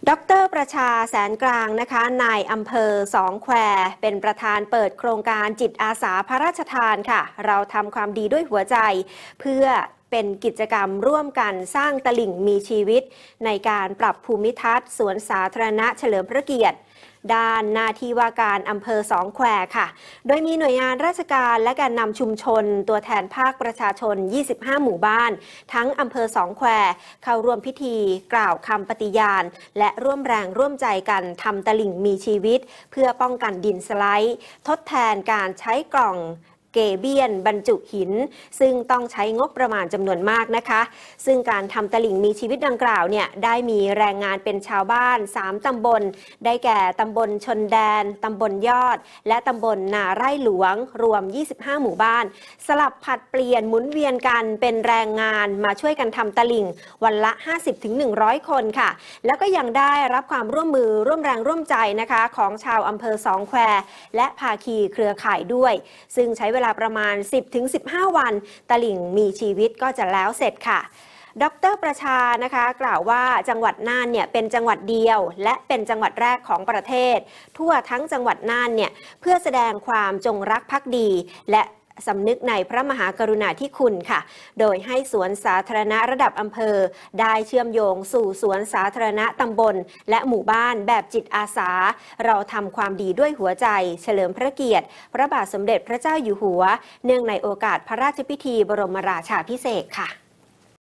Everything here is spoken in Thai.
ดร.ประชาแสนกลางนะคะนายอำเภอสองแควเป็นประธานเปิดโครงการจิตอาสาพระราชทานค่ะเราทำความดีด้วยหัวใจเพื่อเป็นกิจกรรมร่วมกันสร้างตลิ่งมีชีวิตในการปรับภูมิทัศน์สวนสาธารณะเฉลิมพระเกียรติด้านหน้าที่ว่าการอำเภอสองแควค่ะโดยมีหน่วยงานราชการและการนำชุมชนตัวแทนภาคประชาชน25หมู่บ้านทั้งอำเภอสองแควเข้าร่วมพิธีกล่าวคำปฏิญาณและร่วมแรงร่วมใจกันทำตลิ่งมีชีวิตเพื่อป้องกันดินสไลด์ทดแทนการใช้กล่องเกเบียนบรรจุหินซึ่งต้องใช้งบประมาณจำนวนมากนะคะซึ่งการทำตลิ่งมีชีวิตดังกล่าวเนี่ยได้มีแรงงานเป็นชาวบ้าน3ตำบลได้แก่ตำบลชนแดนตำบลยอดและตำบลนาไร่หลวงรวม25หมู่บ้านสลับผัดเปลี่ยนหมุนเวียนกันเป็นแรงงานมาช่วยกันทำตลิ่งวันละ 50-100 คนค่ะแล้วก็ยังได้รับความร่วมมือร่วมแรงร่วมใจนะคะของชาวอำเภอสองแควและภาคีเครือข่ายด้วยซึ่งใช้เวลาประมาณ 10-15 วันตลิ่งมีชีวิตก็จะแล้วเสร็จค่ะดร.ประชานะคะกล่าวว่าจังหวัดน่านเนี่ยเป็นจังหวัดเดียวและเป็นจังหวัดแรกของประเทศทั่วทั้งจังหวัดน่านเนี่ยเพื่อแสดงความจงรักภักดีและสำนึกในพระมหากรุณาธิคุณค่ะโดยให้สวนสาธารณะระดับอำเภอได้เชื่อมโยงสู่สวนสาธารณะตำบลและหมู่บ้านแบบจิตอาสาเราทำความดีด้วยหัวใจเฉลิมพระเกียรติพระบาทสมเด็จพระเจ้าอยู่หัวเนื่องในโอกาสพระราชพิธีบรมราชาภิเษกค่ะ